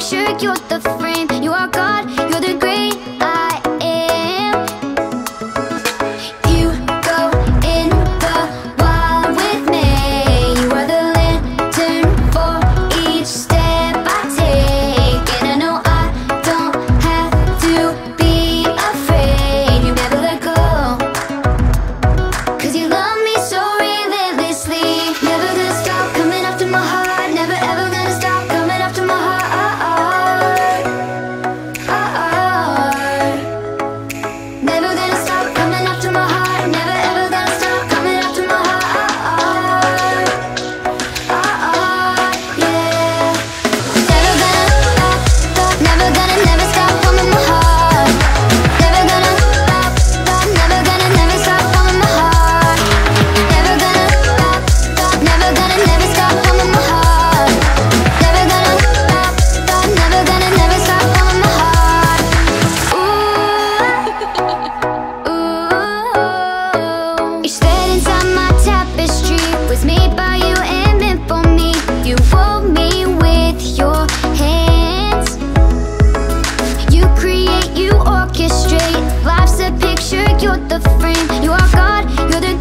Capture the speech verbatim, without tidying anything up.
picture, you're the frame. You are God, you're the great I am. You go in the wild with me. You are the lantern for each step I take. And I know I don't have to be afraid. You never let go, 'cause you love me so relentlessly. Never gonna stop coming after my heart. Never ever gonna stop coming after my heart. Never gonna stop coming after my heart. Never ever gonna stop coming after my heart. Yeah. Never gonna stop, stop. Never gonna never stop coming my heart. Never gonna stop, stop. Never gonna never stop coming my heart. Never gonna stop, stop. Never gonna never stop coming my heart. Never gonna stop, stop. Never gonna never stop coming my heart. Ooh, ooh. Each thread inside my tapestry was made by you and meant for me. You wove me with your hands. You create, you orchestrate. Life's a picture, you're the frame. You are God, you're the